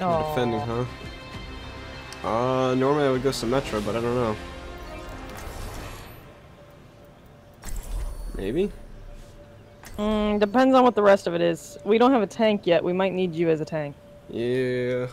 You're defending, huh? Normally I would go Symmetra, but I don't know. Maybe? Depends on what the rest of it is. We don't have a tank yet. We might need you as a tank. Yeah.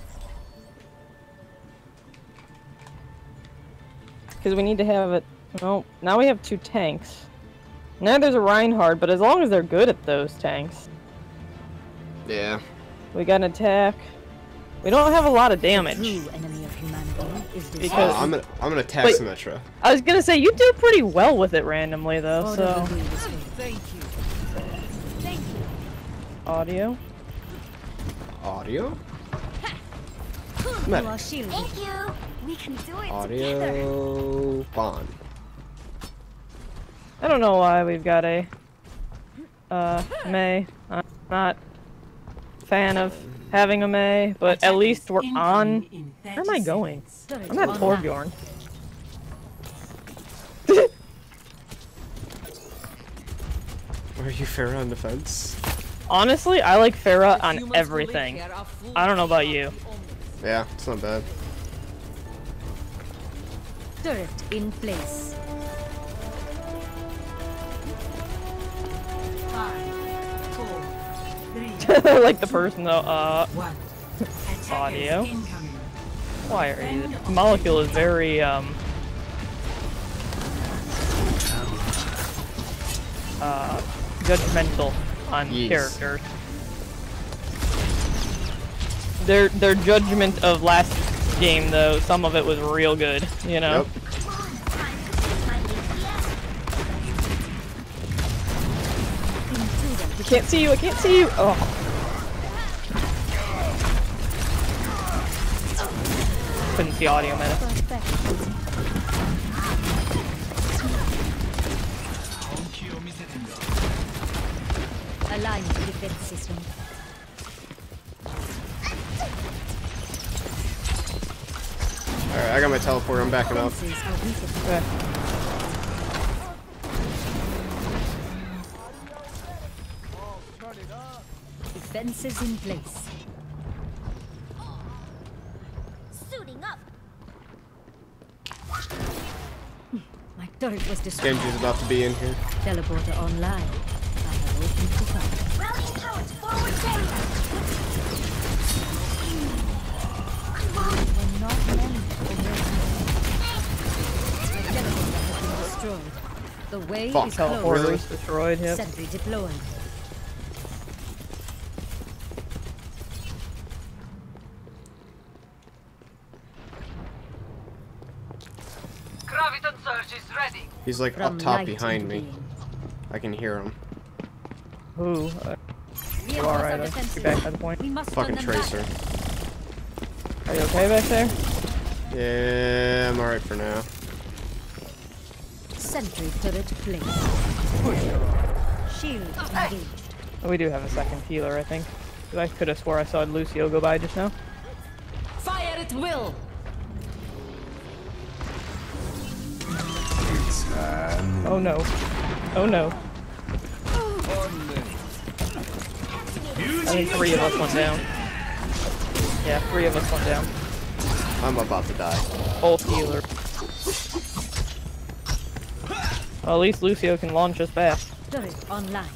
Because we need to have it. Well, now we have 2 tanks. Now there's a Reinhardt, but as long as they're good at those tanks. Yeah. We got an attack. We don't have a lot of damage. Because I'm gonna attack Symmetra. I was gonna say you do pretty well with it randomly though, so. Thank you. Thank you. Audio. Audio? You are shielded. Thank you. We can do it together. Audio Bond. I don't know why we've got a Mei. I'm not a fan of having a Mei, but at least we're on. Where am I going? I'm at Torbjorn. Are you Pharah on defense? Honestly, I like Pharah on everything. I don't know about you. Yeah, it's not bad. Turret in place. 5, 4, 3. Like the person though. Audio. Why are you? The molecule is very judgmental on characters. Their judgment of last game though, some of it was real good, you know. Yep. I can't see you, I can't see you! Oh. Couldn't see Audiomedic. Align the defense system. Alright, I got my teleport, I'm backing up. Okay. Defenses in place. Suiting up. My turret was destroyed. Genji's about to be in here. Teleporter online. I have opened the door. Routing towards forward area. We're not meant for mercy. The teleporter has been destroyed. The way Fuck. is Teleporter closed. was destroyed, yep. Sentry deployed. Graviton surge is ready. He's like From up top light behind me. into being. I can hear him. Ooh. You alright, you're back at the point. We must Fucking turn them back. Tracer. Are you okay back there? Yeah, I'm alright for now. Sentry turret placed. Shield engaged. We do have a second healer, I think. I could have swore I saw Lucio go by just now. Fire at will. Oh no. Oh no. I think 3 of us went down. Yeah, 3 of us went down. I'm about to die. Both healers. Well, at least Lucio can launch us back. Turret online.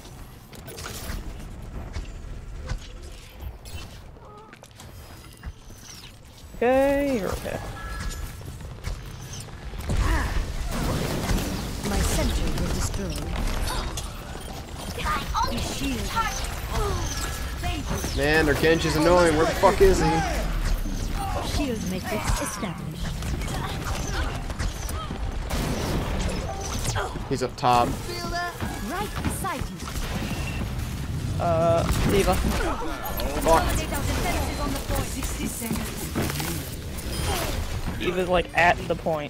Okay, you're okay. My sentry was destroyed. His shield. Man, their Genji's annoying. Where the fuck is he? Shield matrix established. He's up top. Right beside you. Diva. Diva's like at the point.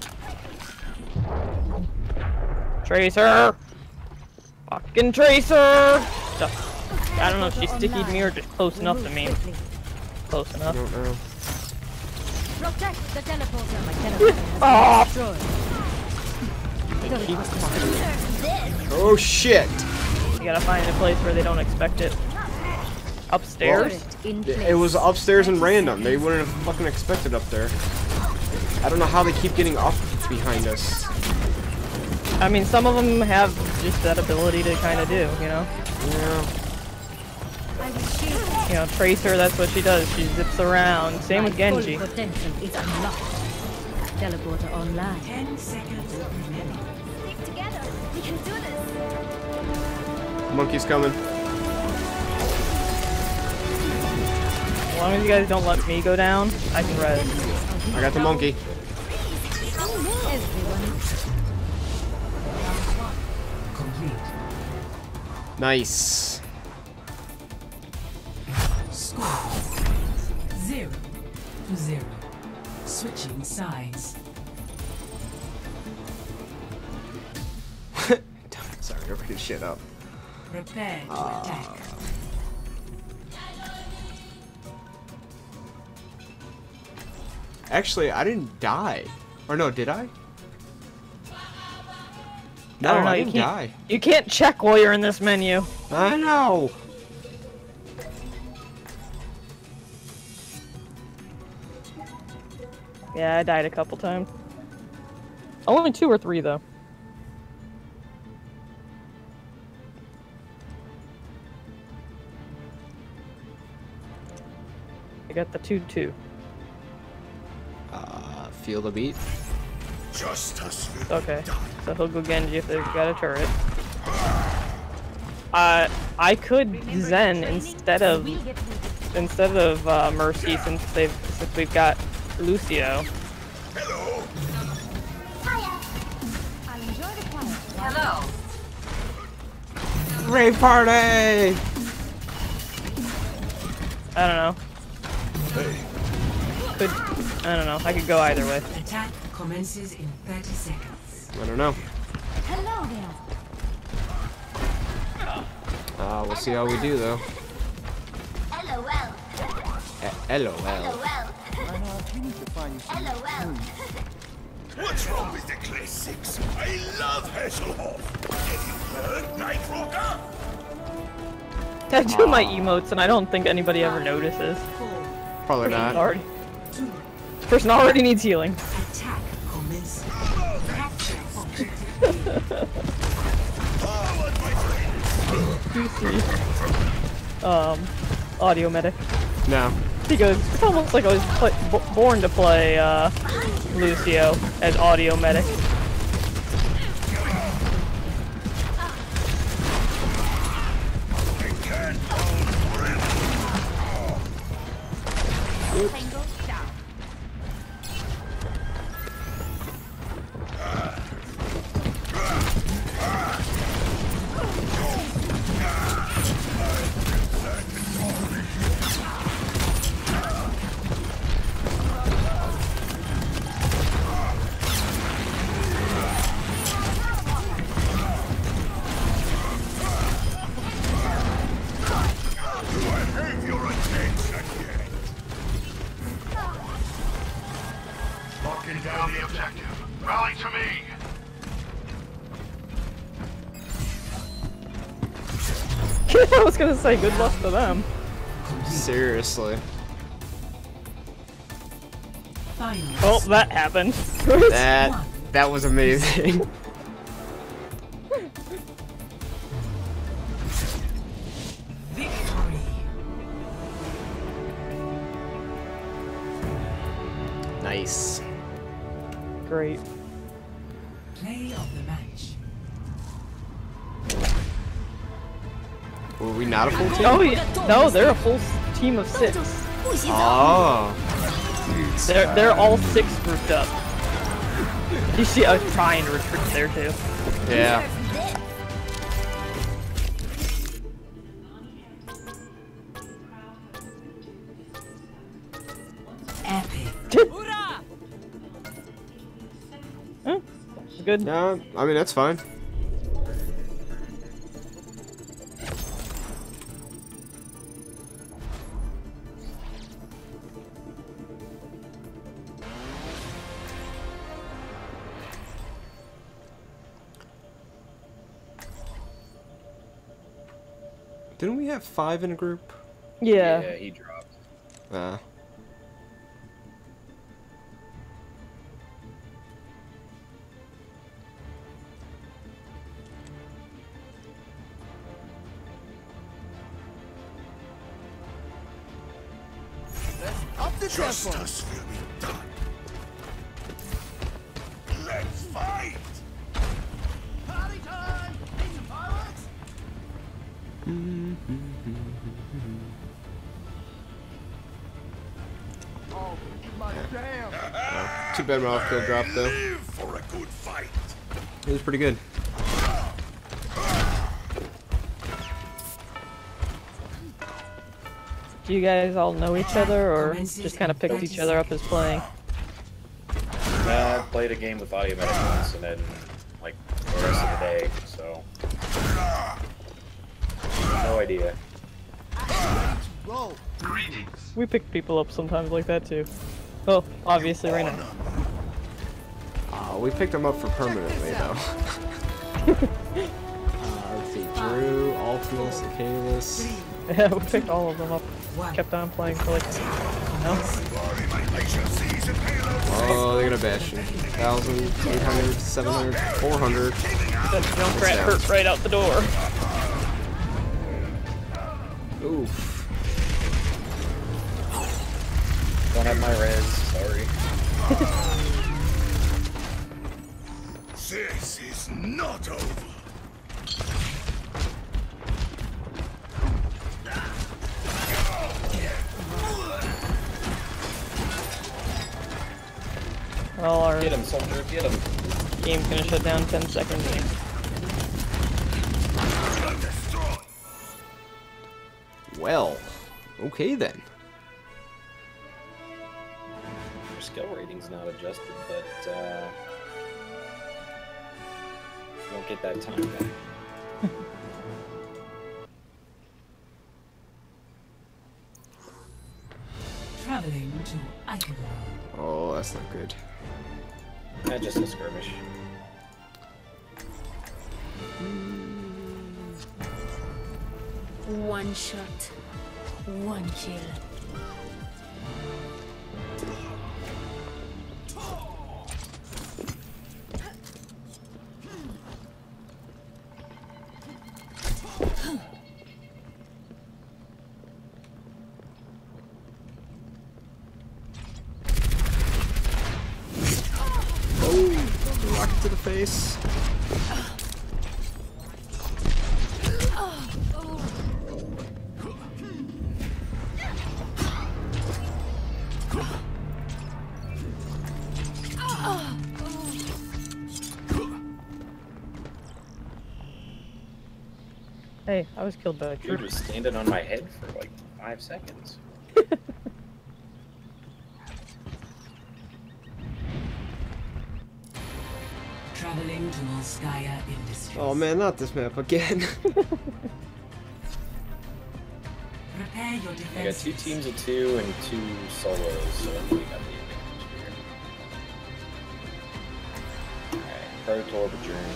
Tracer! Fucking Tracer! I don't know if she's sticky to me or just close enough to me. Close I enough. don't know. Protect the teleporter. My teleporter Oh! has been destroyed. Oh shit! You gotta find a place where they don't expect it. Upstairs? It was upstairs and random. They wouldn't have fucking expected up there. I don't know how they keep getting up behind us. I mean, some of them have just that ability to kind of do, you know? Yeah. You know, Tracer, that's what she does. She zips around. Same with Genji. Potential is unlocked. Teleporter online. 10 seconds. Stick together. We can do this. Monkey's coming. As long as you guys don't let me go down, I can res. I got the monkey. Nice. Score 0-0. Switching sides. Sorry, everybody shit up. Prepare to attack. Actually, I didn't die. Or no, did I? No, I don't know, I you didn't can't, die. you can't check while you're in this menu. I know. Yeah, I died a couple times. Only 2 or 3 though. I got the 2-2. Feel the beat. Okay, so he'll go Genji if they've got a turret. I could Zen instead of Mercy since we've got Lucio. Hello. Rave party! I don't know. I don't know. I could go either way. Attack commences in 30 seconds. I don't know. Hello there. We'll see how we do though. LOL. LOL. LOL. What's wrong with the classics? I love Hasselhoff. Have you heard Night Rocker? I do my emotes and I don't think anybody ever notices. Probably not. This person already needs healing. Attack commences. Capture objective. Audiomedic. No. He goes, it's almost like I was born to play Lucio as Audiomedic. Tango down. Have your attention yet? Locking down the objective. Rally to me. I was gonna say good luck to them. Seriously. Final. Oh, that happened. That was amazing. Victory. Nice. Great. Play of the match. Were we not a full team? Oh, yeah. No, they're a full team of 6. Oh. They're all 6 grouped up. You see, I was trying to retreat there too. Yeah. Epic. Good. No, I mean that's fine. Didn't we have 5 in a group? Yeah. Yeah, he dropped. Up the Justice will be done. Let's fight! Party time! Need some fireworks? Oh, my damn! Too bad my off kill dropped though. Live for a good fight. It was pretty good. Do you guys all know each other, or just kind of picked each other up as playing? I played a game with Audiomedic once, and then, like, the rest of the day, so... No idea. We pick people up sometimes like that too. Well, obviously right now. We picked them up for permanently though. Let's see, Drew, Ultimus, Acalis. Yeah, we picked all of them up. Kept on playing for like, no? Oh, they're gonna bash you. 1,000, 800, 700, 400. That Junkrat hurt right out the door. Oof. Don't have my res, sorry. This is not over. Well, our Get him, soldier, get him. game's gonna shut down 10 seconds. Well, okay then. Your skill rating's not adjusted, but, you won't get that time back. Traveling to Ichabod. Oh, that's not good. Just a skirmish. One shot, one kill. Rocket to the face. Hey, I was killed by a Dude troop. was standing on my head for like 5 seconds. Traveling to Volskaya Industries. Oh man, not this map again. Prepare your I got defense. 2 teams of 2 and 2 solos, so I think we got the advantage here. Alright, Protorb adjourned.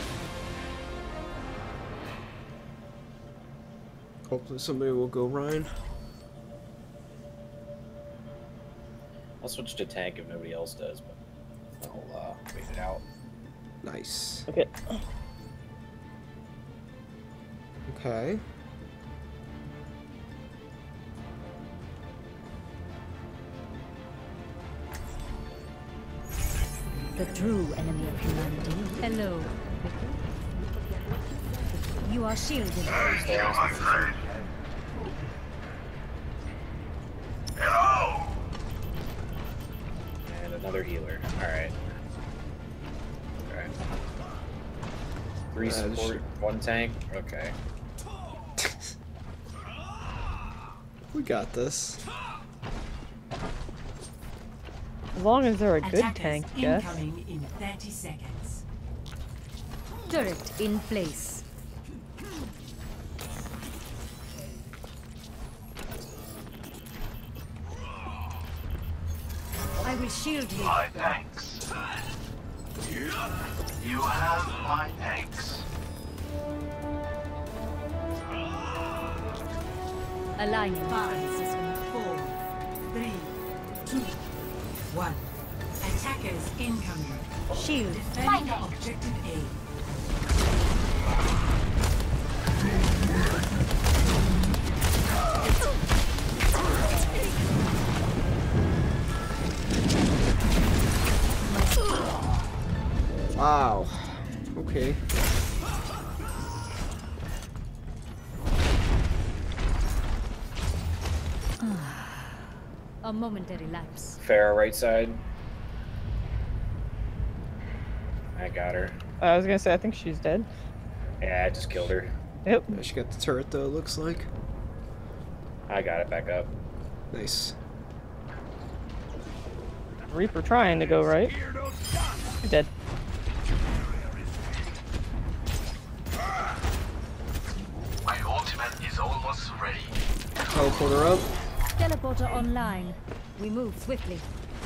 Hopefully somebody will go Ryan. I'll switch to tank if nobody else does, but I'll wait it out. Nice. Okay. Okay. The true enemy of humanity. Hello. You are shielded. Hello! And another healer. Alright. Alright. 3 support, 1 tank. Okay. We got this. As long as they're a good Attackers tank, yes. incoming in 30 seconds. Turret in place. I will shield you. My thanks. You have my thanks. Aligning. 5, 4, 3, 2, 1. Attackers incoming. Shield. Defend objective A. Wow. Okay. A momentary lapse. Farah, right side. I got her. I was gonna say, I think she's dead. Yeah, I just killed her. Yep. Yeah, she got the turret though, it looks like. I got it back up. Nice. Reaper trying to go right. Dead. My ultimate is almost ready. Teleporter up. Teleporter online. We move swiftly.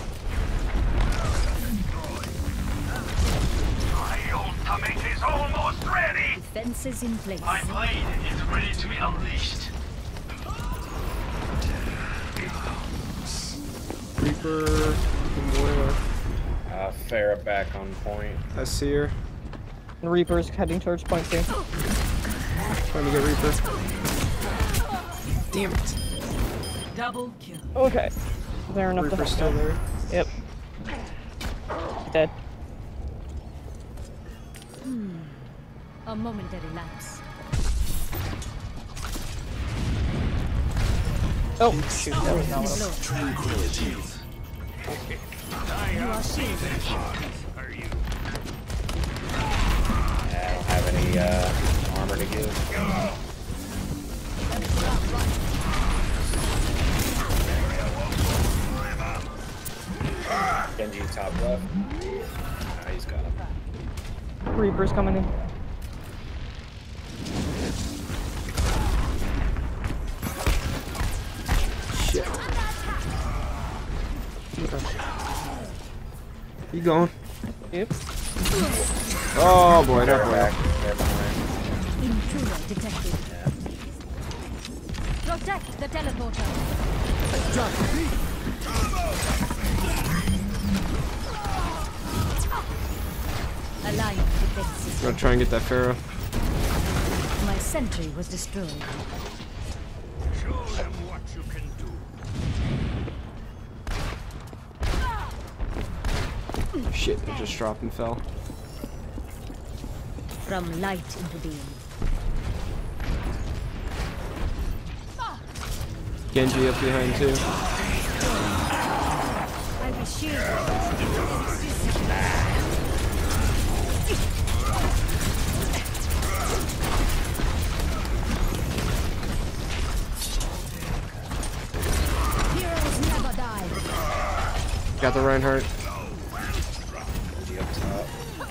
My ultimate is almost ready. Defenses in place. My blade is ready to be unleashed. Reaper. Moira. Farah back on point. I see her. The Reaper's heading towards point C. Trying to get Reaper. Damn it. Double kill. Okay. There enough Reaper's to still there. Yep. Dead. A momentary lapse. Oh, shoot. That was not what I was. Tranquility. You are shielded. Yeah, I don't have any armor to give. Genji top left. Ah, he's got him. Reaper's coming in. Shit. Okay. You going? Yep. Oh boy, They're that boy. back. They're behind. Intruder detected. Protect the teleporter. Align defenses. I'm gonna try and get that Pharaoh. My sentry was destroyed. Show them what you can do. Shit, it just dropped and fell. From light into being. Genji up behind too. I will shield you. Heroes never die. Got the Reinhardt. Genji up top.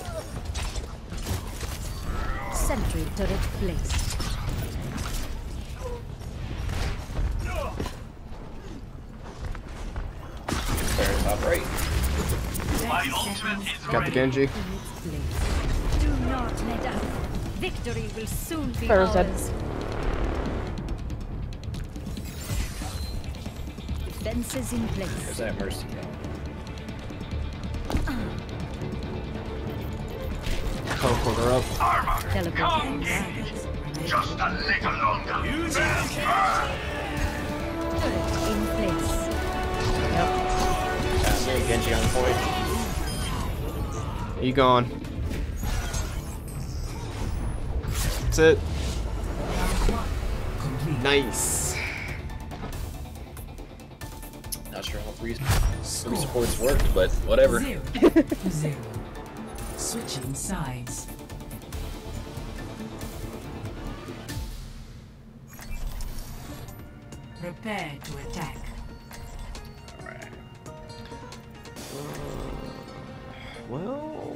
Sentry turret placed. Farah top right. My ultimate is Got the Genji. In its place. Do not let up. Victory will soon be Pharaoh's dead. ours. Defenses in There's place. that Mercy going. Teleporter up. Armor. Teleporter. Just a little longer. Use it. Turret in place. Me and Genji on point. You gone. That's it. Nice. Not sure how three supports worked, but whatever. 0-0. Switching sides. Prepare to attack. Alright. Well,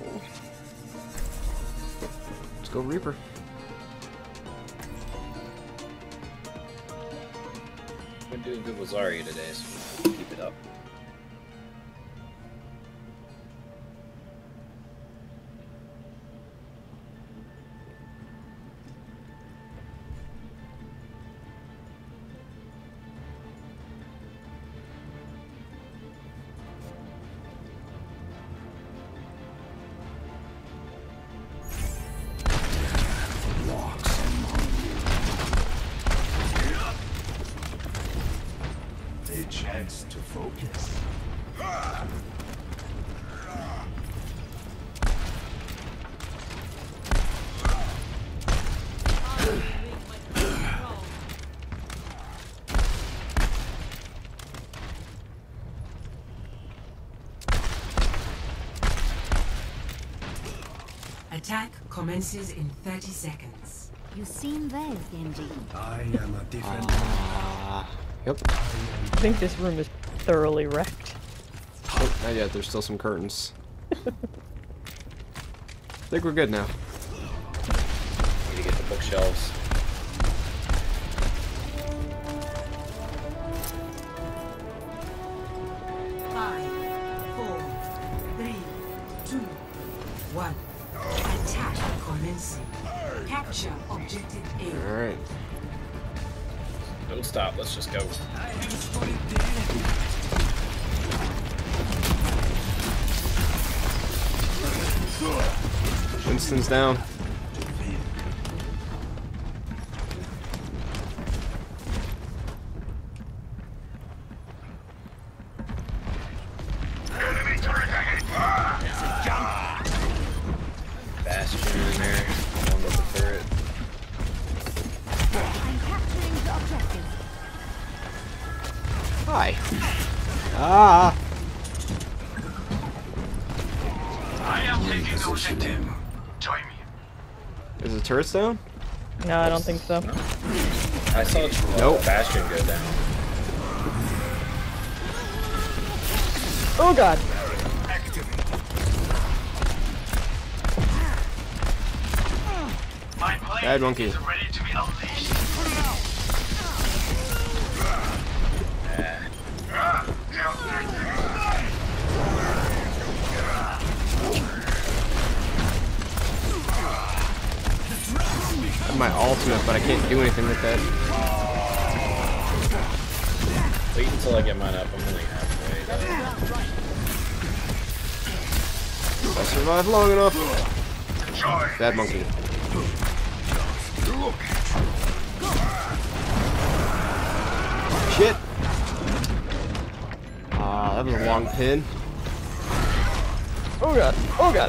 let's go Reaper. Been doing good with Zarya today, so keep it up. chance to focus. Attack commences in 30 seconds. You seem well, Genji. I am a defender. Yep. I think this room is thoroughly wrecked. Oh, not yet. There's still some curtains. I think we're good now. Need to get the bookshelves. Five, 4, 3, 2, 1. Attack commencing. Capture objective A. Alright. Don't stop. Let's just go. Winston's down. Bastion in there. One with the turret. I'm capturing the objective. Hi. Ah. I am taking the objective. Join me. Is the turrets down? No, I don't think so. I saw Nope. Bastion go down. Oh god. My plane Bad monkey. is ready to be unleashed. I have my ultimate, but I can't do anything with that. Wait until I get mine up. I'm only halfway. If I survive long enough. Enjoy. Bad monkey. Shit. Ah, that was a long pin. Oh god. Oh god.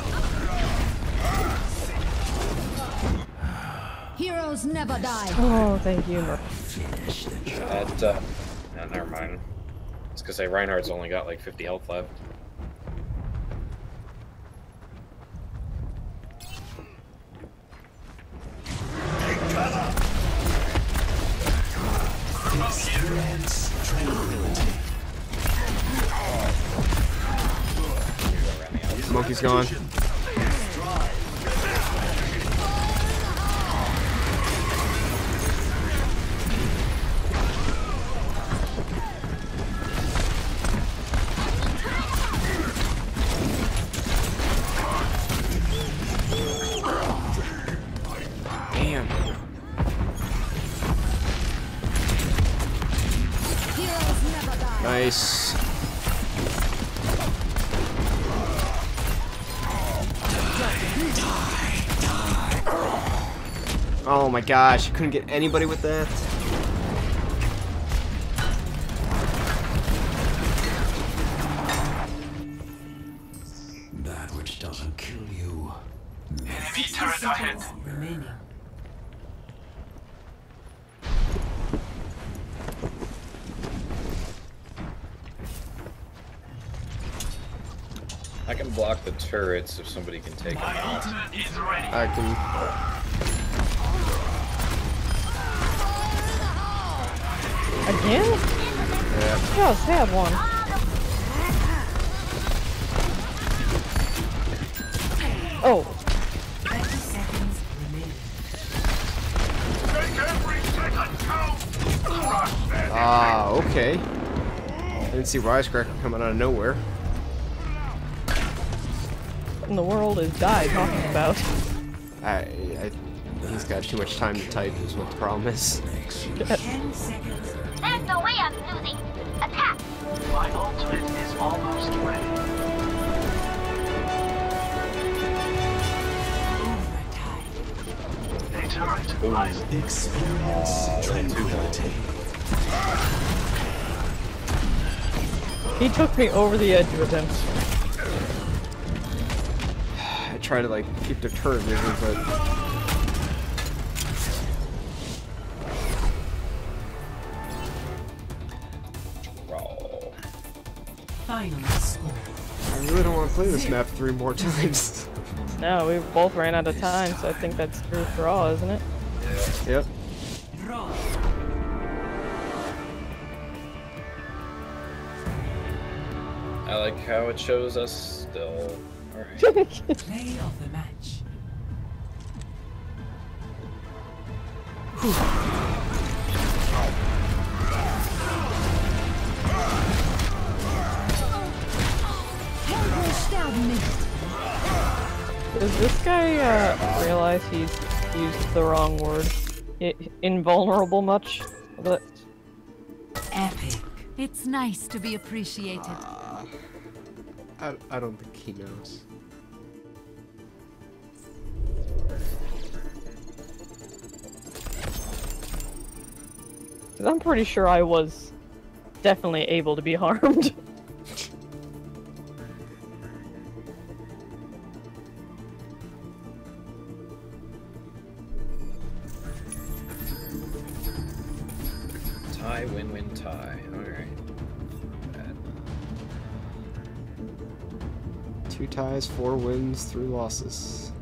Heroes never die. Oh, thank you. That, never mind. It's because say Reinhardt's only got like 50 health left. Monkey's gone. Damn. Heroes never die. Nice. Oh my gosh, I couldn't get anybody with that. That which doesn't kill you. Enemy 60 turret ahead. seconds remaining. I can block the turrets if somebody can take them My out. ultimate is ready. I can. Again? Yeah. Just have one. Oh. 30 seconds remaining. Make every second count. Crush them. Ah, okay. I didn't see Wisecracker coming out of nowhere. What in the world is Dai talking about? He's got too much time to type is what the problem is. 10 seconds. There's no way I'm losing. Attack! My ultimate is almost ready. Overtime. A turret lies. Experience tranquility. He took me over the edge with him. I try to like keep their turret vision, but Roll. Final score. I really don't want to play this map 3 more times. No, we both ran out of time, so I think that's true for all, isn't it? Yep. Draw. I like how it shows us still. Alright. Play of the match. Does this guy realize he's used the wrong word? Invulnerable much? But Epic. It's nice to be appreciated. I don't think he knows. I'm pretty sure I was definitely able to be harmed. Tie, win-win tie. Alright. Bad. 2 ties, 4 wins, 3 losses.